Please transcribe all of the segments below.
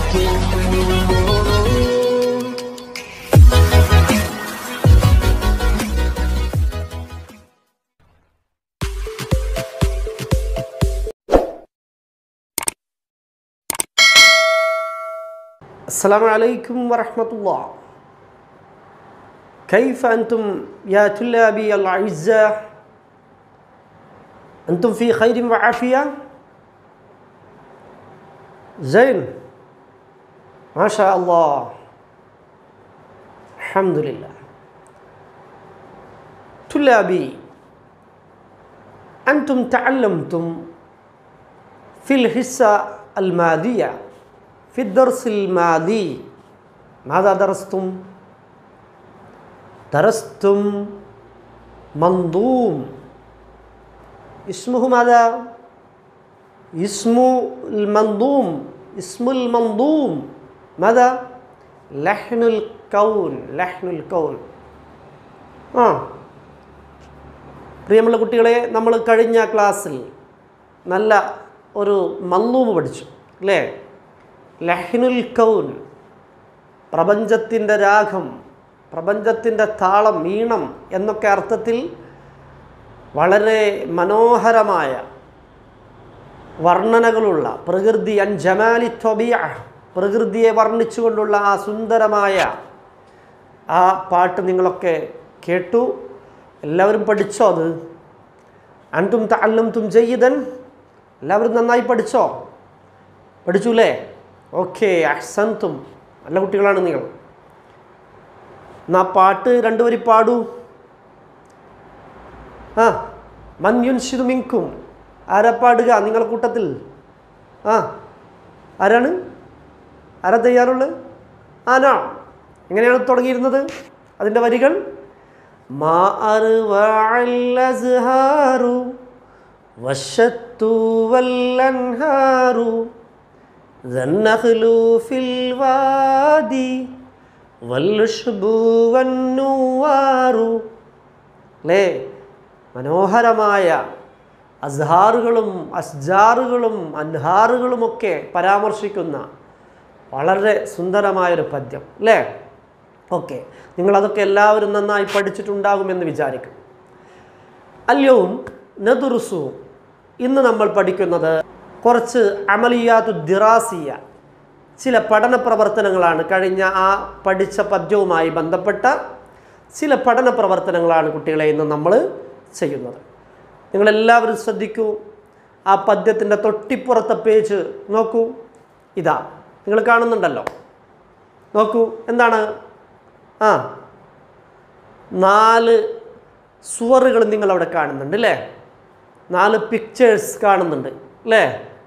السلام عليكم ورحمة الله. كيف أنتم يا طلابي الأعزاء؟ أنتم في خير وعافية؟ زين ما شاء الله الحمد لله. طلابي أنتم تعلمتم في الحصة الماضية في الدرس الماضي ماذا درستم؟ درستم منظوم اسمه ماذا؟ اسم المنظوم ماذا؟ لحن الكون. പ്രിയമുള്ള കുട്ടികളെ, നമ്മൾ കഴിഞ്ഞ ക്ലാസ്സിൽ നല്ല ഒരു മൻദൂം പഠിച്ചു അല്ലേ? ലഹ്നുൽ കൗൻ, പ്രപഞ്ചത്തിൻ്റെ രാഗം, പ്രപഞ്ചത്തിൻ്റെ താളം, ഈണം എന്നൊക്കെ അർത്ഥത്തിൽ വളരെ മനോഹരമായ വർണ്ണനകളുള്ള പ്രകൃതി അൻ ജമാലി ത്വബിഅ, പ്രകൃതിയെ വർണ്ണിച്ചുകൊണ്ടുള്ള ആ സുന്ദരമായ ആ പാട്ട് നിങ്ങളൊക്കെ കേട്ടു. എല്ലാവരും പഠിച്ചോ? അത് അൻതും തഅല്ലംതും ജയ്യിദൻ, എല്ലാവരും നന്നായി പഠിച്ചു അല്ലേ? ഓക്കെ, അഹ്സൻതും, നല്ല കുട്ടികളാണ് നിങ്ങൾ. എന്നാ പാട്ട് രണ്ടുപേരി പാടൂ. മൻ യുൻഷിദു മിൻകും, ആരാ പാടുക നിങ്ങളുടെ കൂട്ടത്തിൽ? ആരാ തയ്യാറുള്ളത്? ആനോ? എങ്ങനെയാണ് തുടങ്ങിയിരുന്നത് അതിൻ്റെ വരികൾ? മാ അർവഅൽ അസ്ഹാറു വശത്തു വൽ അൻഹാറു ദന്നഖ്ലു ഫിൽ വാദി വൽഉശ്ബു വന്നുവാറു. അല്ലേ? മനോഹരമായ അസ്ഹാറുകളും അസ്ജാറുകളും അൻഹാറുകളുമൊക്കെ പരാമർശിക്കുന്ന വളരെ സുന്ദരമായൊരു പദ്യം അല്ലേ? ഓക്കെ, നിങ്ങളതൊക്കെ എല്ലാവരും നന്നായി പഠിച്ചിട്ടുണ്ടാകുമെന്ന് വിചാരിക്കും. അല്യവും നദുറുസു, ഇന്ന് നമ്മൾ പഠിക്കുന്നത് കുറച്ച് അമലിയാത്തു ദിറാസിയ, ചില പഠന പ്രവർത്തനങ്ങളാണ്. കഴിഞ്ഞ ആ പഠിച്ച പദ്യവുമായി ബന്ധപ്പെട്ട ചില പഠന പ്രവർത്തനങ്ങളാണ് കുട്ടികളെ ഇന്ന് നമ്മൾ ചെയ്യുന്നത്. നിങ്ങളെല്ലാവരും ശ്രദ്ധിക്കൂ. ആ പദ്യത്തിൻ്റെ തൊട്ടിപ്പുറത്തെ പേജ് നോക്കൂ. ഇതാ നിങ്ങൾ കാണുന്നുണ്ടല്ലോ, നോക്കൂ. എന്താണ്? 4 സുവറുകൾ നിങ്ങളവിടെ കാണുന്നുണ്ട് അല്ലേ? 4 പിക്ചേഴ്സ് കാണുന്നുണ്ട് അല്ലേ?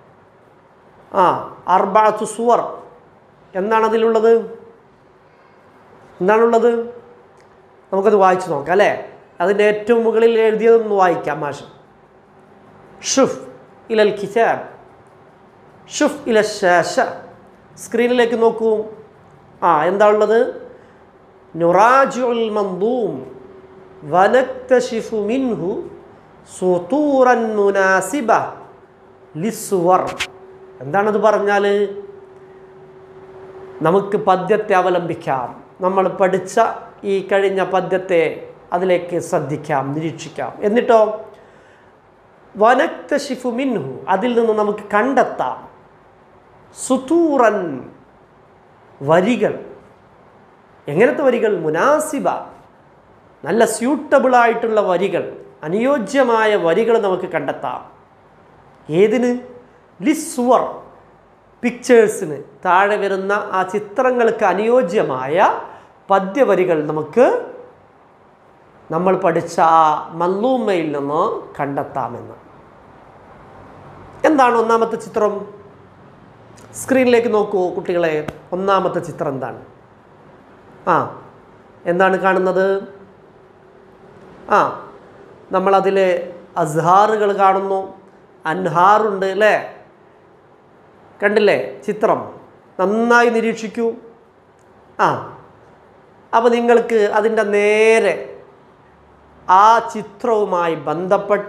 അർബഅത്തു സുവർ. എന്താണ് അതിലുള്ളത്? എന്താണുള്ളത്? നമുക്കത് വായിച്ചു നോക്കാം അല്ലേ? അതിൻ്റെ ഏറ്റവും മുകളിൽ എഴുതിയതൊന്ന് വായിക്കാം മാഷ്. ഷുഫ് ഇലൽ കിതാബ്, ഷുഫ് ഇല ശാശ. സ്ക്രീനിലേക്ക് നോക്കൂ. എന്താ ഉള്ളത്? നുറാജിഉൽ മൻദൂം വനക്തശിഫു മിൻഹു സുതൂറൻ മുനാസിബ ലിസ്സുവർ. എന്താണത് പറഞ്ഞാൽ? നമുക്ക് പദ്യത്തെ അവലംബിക്കാം. നമ്മൾ പഠിച്ച ഈ കഴിഞ്ഞ പദ്യത്തെ അതിലേക്ക് ശ്രദ്ധിക്കാം, നിരീക്ഷിക്കാം. എന്നിട്ടോ വനക്തശിഫു മിൻഹു, അതിൽ നിന്ന് നമുക്ക് കണ്ടെത്താം സുതൂറൻ, വരികൾ. എങ്ങനത്തെ വരികൾ? മുനാസിബ, നല്ല സ്യൂട്ടബിളായിട്ടുള്ള വരികൾ, അനുയോജ്യമായ വരികൾ നമുക്ക് കണ്ടെത്താം. ഏതിന്? ലിസ്സുവർ, പിക്ചേഴ്സിന്, താഴെ വരുന്ന ആ ചിത്രങ്ങൾക്ക് അനുയോജ്യമായ പദ്യവരികൾ നമുക്ക് നമ്മൾ പഠിച്ച ആ മൻദൂമയിൽ നിന്ന് കണ്ടെത്താമെന്ന്. എന്താണ് ഒന്നാമത്തെ ചിത്രം? സ്ക്രീനിലേക്ക് നോക്കൂ കുട്ടികളെ. ഒന്നാമത്തെ ചിത്രം എന്താണ്? എന്താണ് കാണുന്നത്? നമ്മളതിലെ അസ്ഹാറുകൾ കാണുന്നു, അൻഹാറുണ്ട് അല്ലേ? കണ്ടില്ലേ ചിത്രം? നന്നായി നിരീക്ഷിക്കൂ. അപ്പോൾ നിങ്ങൾക്ക് അതിൻ്റെ നേരെ ആ ചിത്രവുമായി ബന്ധപ്പെട്ട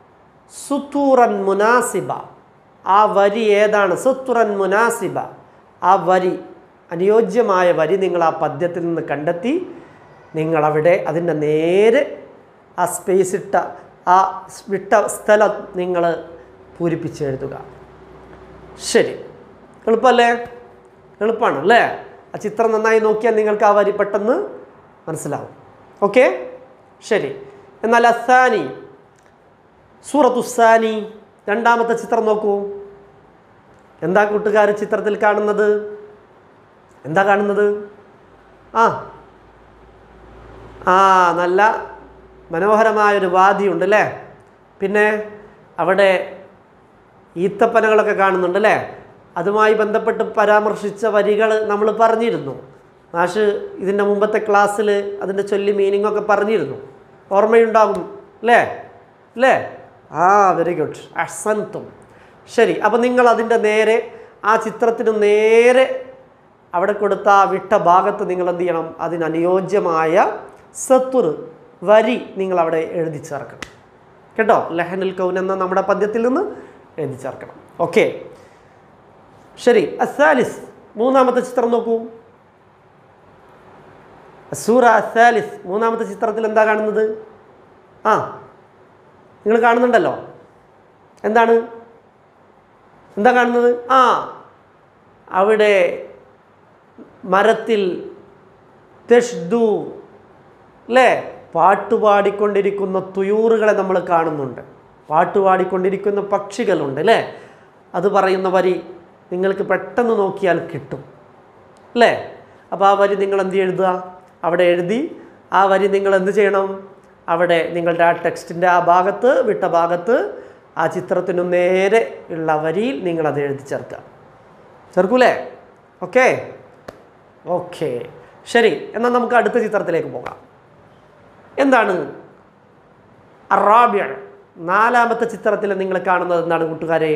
സുത്തൂറൻ മുനാസിബ, ആ വരി ഏതാണ്? സുത്തുറൻ മുനാസിബ, ആ വരി, അനുയോജ്യമായ വരി നിങ്ങൾ ആ പദ്യത്തിൽ നിന്ന് കണ്ടെത്തി നിങ്ങളവിടെ അതിൻ്റെ നേരെ ആ സ്പേസ് ഇട്ട ആ വിട്ട സ്ഥലം നിങ്ങൾ പൂരിപ്പിച്ചെഴുതുക. ശരി, എളുപ്പമല്ലേ? എളുപ്പമാണ് അല്ലേ? ആ ചിത്രം നന്നായി നോക്കിയാൽ നിങ്ങൾക്ക് ആ വരി പെട്ടെന്ന് മനസ്സിലാവും. ഓക്കെ, ശരി. എന്നാൽ അസാനി, സൂറത്തുസാനി, രണ്ടാമത്തെ ചിത്രം നോക്കൂ. എന്താ കൂട്ടുകാർ ചിത്രത്തിൽ കാണുന്നത്? എന്താ കാണുന്നത്? നല്ല മനോഹരമായൊരു വാദിയുണ്ട് അല്ലേ? പിന്നെ അവിടെ ഈത്തപ്പനകളൊക്കെ കാണുന്നുണ്ട് അല്ലേ? അതുമായി ബന്ധപ്പെട്ട് പരാമർശിച്ച വരികൾ നമ്മൾ പറഞ്ഞിരുന്നു. മാഷ് ഇതിൻ്റെ മുമ്പത്തെ ക്ലാസ്സിൽ അതിൻ്റെ ചൊല്ലി മീനിങ്ങൊക്കെ പറഞ്ഞിരുന്നു. ഓർമ്മയുണ്ടാകും അല്ലേ? അല്ലേ? വെരി ഗുഡ്, അഹ്സൻതും. ശരി, അപ്പോൾ നിങ്ങൾ അതിൻ്റെ നേരെ ആ ചിത്രത്തിന് നേരെ അവിടെ കൊടുത്ത ആ വിട്ട ഭാഗത്ത് നിങ്ങൾ എന്ത് ചെയ്യണം? അതിനനുയോജ്യമായ സത്തുർ, വരി നിങ്ങൾ അവിടെ എഴുതി ചേർക്കണം കേട്ടോ. ലഹനുൽ കൗൻ എന്ന നമ്മുടെ പദ്യത്തിൽ നിന്ന് എഴുതി ചേർക്കണം. ഓക്കെ, ശരി. അസാലിസ്, മൂന്നാമത്തെ ചിത്രം നോക്കൂ. സൂറ അസാലിസ്, മൂന്നാമത്തെ ചിത്രത്തിൽ എന്താ കാണുന്നത്? നിങ്ങൾ കാണുന്നുണ്ടല്ലോ. എന്താ കാണുന്നത്? അവിടെ മരത്തിൽ തെഷ്ദു അല്ലേ, പാട്ടുപാടിക്കൊണ്ടിരിക്കുന്ന തുയൂറുകളെ നമ്മൾ കാണുന്നുണ്ട്. പാട്ടുപാടിക്കൊണ്ടിരിക്കുന്ന പക്ഷികളുണ്ട് അല്ലേ? അത് പറയുന്ന വരി നിങ്ങൾക്ക് പെട്ടെന്ന് നോക്കിയാൽ കിട്ടും അല്ലേ? അപ്പോൾ ആ വരി നിങ്ങൾ എന്ത് എഴുതുക? അവിടെ എഴുതി ആ വരി നിങ്ങൾ എന്ത് ചെയ്യണം? അവിടെ നിങ്ങളുടെ ആ ടെക്സ്റ്റിൻ്റെ ആ ഭാഗത്ത്, വിട്ട ഭാഗത്ത്, ആ ചിത്രത്തിനു നേരെ ഉള്ള വരിയിൽ നിങ്ങളത് എഴുതി ചേർക്കൂലേ? ഓക്കെ, ഓക്കെ, ശരി. എന്നാൽ നമുക്ക് അടുത്ത ചിത്രത്തിലേക്ക് പോകാം. എന്താണ് അറാബിയ? നാലാമത്തെ ചിത്രത്തിൽ നിങ്ങൾ കാണുന്നത് എന്താണ് കൂട്ടുകാരെ?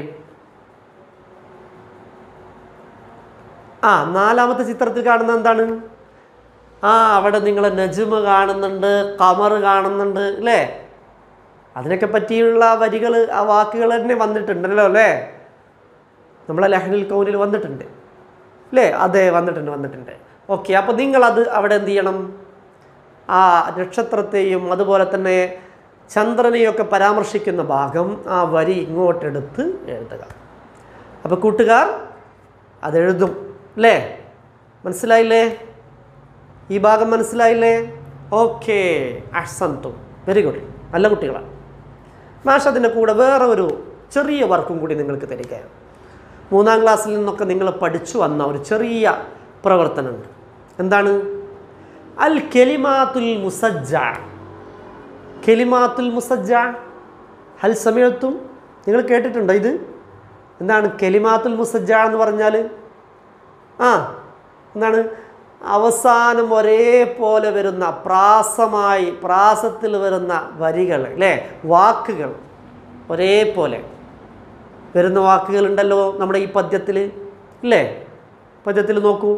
നാലാമത്തെ ചിത്രത്തിൽ കാണുന്നത് എന്താണ്? അവിടെ നിങ്ങൾ നജ്മ് കാണുന്നുണ്ട്, ഖമർ കാണുന്നുണ്ട് അല്ലേ? അതിനൊക്കെ പറ്റിയുള്ള വരികൾ, ആ വാക്കുകൾ തന്നെ വന്നിട്ടുണ്ടല്ലോ അല്ലേ? നമ്മളെ ലഹനുൽ കൗനിൽ വന്നിട്ടുണ്ട് അല്ലേ? അതെ, വന്നിട്ടുണ്ട്. ഓക്കെ, അപ്പോൾ നിങ്ങളത് അവിടെ എന്ത് ചെയ്യണം? ആ നക്ഷത്രത്തെയും അതുപോലെ തന്നെ ചന്ദ്രനെയൊക്കെ പരാമർശിക്കുന്ന ഭാഗം, ആ വരി ഇങ്ങോട്ടെടുത്ത് എഴുതുക. അപ്പോൾ കൂട്ടുകാർ അതെഴുതും അല്ലേ? മനസ്സിലായില്ലേ? ഈ ഭാഗം മനസ്സിലായില്ലേ? ഓക്കെ, അഹ്സൻതും, വെരി ഗുഡ്, നല്ല കുട്ടികളാണ്. മാഷ് അതിൻ്റെ കൂടെ വേറെ ഒരു ചെറിയ വർക്കും കൂടി നിങ്ങൾക്ക് തരികയാണ്. 3ാം ക്ലാസ്സിൽ നിന്നൊക്കെ നിങ്ങൾ പഠിച്ചു വന്ന ഒരു ചെറിയ പ്രവർത്തനമുണ്ട്. എന്താണ്? അൽ കെലിമാത്തുൽ മുസജ്ജ. കെലിമാത്തുൽ മുസജ്ജ ഹൽ സമയത്തും നിങ്ങൾ കേട്ടിട്ടുണ്ടോ ഇത്? എന്താണ് കെലിമാത്തുൽ മുസജ്ജ എന്ന് പറഞ്ഞാൽ? എന്താണ്? അവസാനം ഒരേപോലെ വരുന്ന പ്രാസത്തിൽ വരുന്ന വരികൾ അല്ലേ? വാക്കുകൾ ഒരേപോലെ വരുന്ന വാക്കുകളുണ്ടല്ലോ നമ്മുടെ ഈ പദ്യത്തിൽ ഇല്ലേ? പദ്യത്തിൽ നോക്കൂ,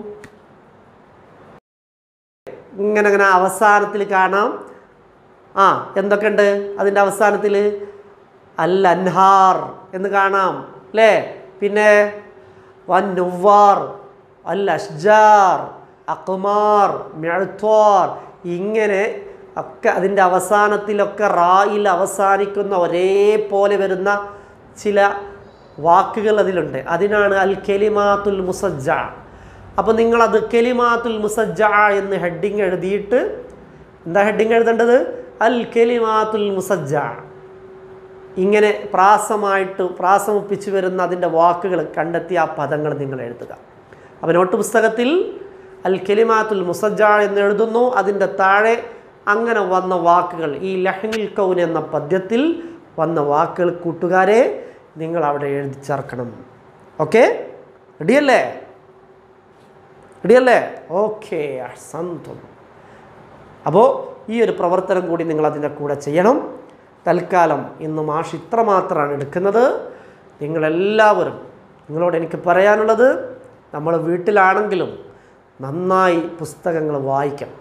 ഇങ്ങനെ അവസാനത്തിൽ കാണാം. എന്തൊക്കെയുണ്ട് അതിൻ്റെ അവസാനത്തിൽ? അൽ അൻഹാർ എന്ന് കാണാം അല്ലേ? പിന്നെ വൻ നുവാർ, അൽ അഷ്ജാർ, അഖ്മാർ, മിഅ്ത്വാർ, ഇങ്ങനെ ഒക്കെ അതിൻ്റെ അവസാനത്തിലൊക്കെ റായിൽ അവസാനിക്കുന്ന ഒരേപോലെ വരുന്ന ചില വാക്കുകൾ അതിലുണ്ട്. അതിനാണ് അൽ കെലിമാത്തുൽ മുസജ്ജ. അപ്പോൾ നിങ്ങളത് കെലിമാത്തുൽ മുസജ്ജ എന്ന് ഹെഡിങ് എഴുതിയിട്ട്, എന്താ ഹെഡിങ് എഴുതേണ്ടത്? അൽ കെലിമാത്തുൽ മുസജ്ജ. ഇങ്ങനെ പ്രാസമൊപ്പിച്ച് വരുന്ന അതിൻ്റെ വാക്കുകൾ കണ്ടെത്തി ആ പദങ്ങൾ നിങ്ങൾ എഴുതുക. അപ്പോൾ നോട്ട് പുസ്തകത്തിൽ അൽ കെലിമാത്തുൽ മുസജ്ജ എന്ന് എഴുതുന്നു. അതിൻ്റെ താഴെ അങ്ങനെ വന്ന വാക്കുകൾ, ഈ ലഹ്നുൽ കൗൻ എന്ന പദ്യത്തിൽ വന്ന വാക്കുകൾ കൂട്ടുകാരെ നിങ്ങൾ അവിടെ എഴുതി ചേർക്കണം. ഓക്കെ, റെഡിയല്ലേ? ഓക്കെ, അഹ്സൻതും. അപ്പോൾ ഈ ഒരു പ്രവർത്തനം കൂടി നിങ്ങൾ അതിൻ്റെ കൂടെ ചെയ്യണം. തൽക്കാലം ഇന്ന് മാഷ് ഇത്ര മാത്രമാണ് എടുക്കുന്നത്. നിങ്ങളെല്ലാവരും, നിങ്ങളോട് എനിക്ക് പറയാനുള്ളത്, നമ്മൾ വീട്ടിലാണെങ്കിലും നന്നായി പുസ്തകങ്ങൾ വായിക്കണം.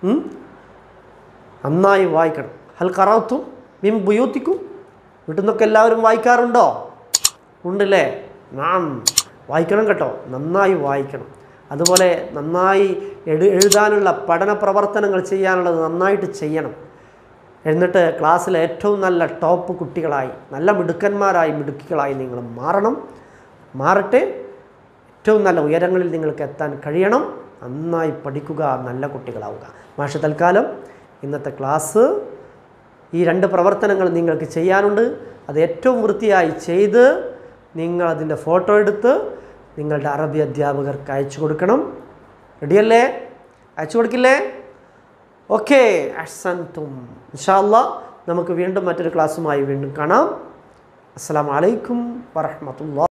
നന്നായി വായിക്കണം. ഹൽ ഖറഅതും മിൻ ബുയൂത്തിക്കും? വീട്ടിൽ നിന്നൊക്കെ എല്ലാവരും വായിക്കാറുണ്ടോ? ഉണ്ടല്ലേ? നാം വായിക്കണം കേട്ടോ, നന്നായി വായിക്കണം. അതുപോലെ നന്നായി എഴുതാനുള്ള പഠന പ്രവർത്തനങ്ങൾ ചെയ്യാനുള്ളത് നന്നായിട്ട് ചെയ്യണം. എന്നിട്ട് ക്ലാസ്സിലെ ഏറ്റവും നല്ല ടോപ്പ് കുട്ടികളായി, നല്ല മിടുക്കന്മാരായി, മിടുക്കികളായി നിങ്ങൾ മാറട്ടെ. ഏറ്റവും നല്ല ഉയരങ്ങളിൽ നിങ്ങൾക്ക് എത്താൻ കഴിയണം. നന്നായി പഠിക്കുക, നല്ല കുട്ടികളാവുക. മാഷ് തൽക്കാലം ഇന്നത്തെ ക്ലാസ് ഈ 2 പ്രവർത്തനങ്ങൾ നിങ്ങൾക്ക് ചെയ്യാനുണ്ട്. അത് ഏറ്റവും വൃത്തിയായി ചെയ്ത് നിങ്ങളതിൻ്റെ ഫോട്ടോ എടുത്ത് നിങ്ങളുടെ അറബി അധ്യാപകർക്ക് അയച്ചു കൊടുക്കണം. റെഡിയല്ലേ? അയച്ചു കൊടുക്കില്ലേ? ഓക്കെ, അഹ്സൻതും. ഇൻഷാ അല്ലാഹ് നമുക്ക് വീണ്ടും മറ്റൊരു ക്ലാസ്സുമായി വീണ്ടും കാണാം. അസ്സലാമു അലൈക്കും വറഹ്മത്തുള്ളാഹി.